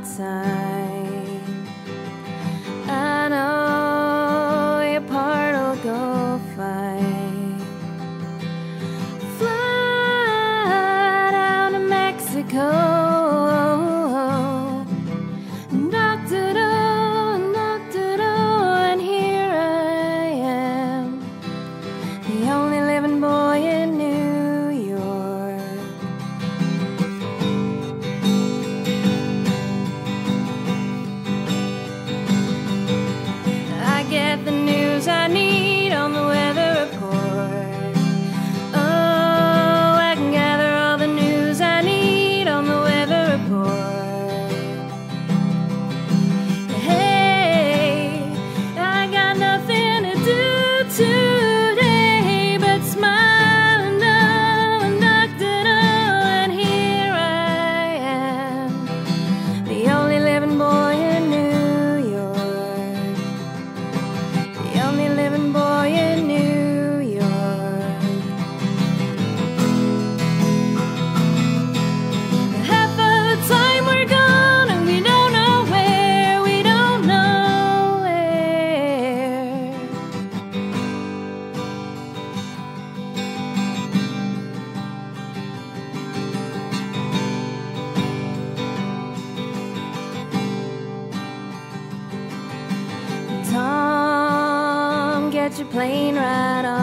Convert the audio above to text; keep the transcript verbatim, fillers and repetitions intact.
time. I know your part'll go fine. Fly down to Mexico, knocked it on, knocked it on, and here I am, the only living boy in New York. I get the news I need on the weather report. Oh, I can gather all the news I need on the weather report. Hey, I got nothing to do today but smile and know I knocked it on, and here I am, the only living boy in New York. The only living boy in New York. Half of the time we're gone and we don't know where, we don't know where. Tom, get your plane right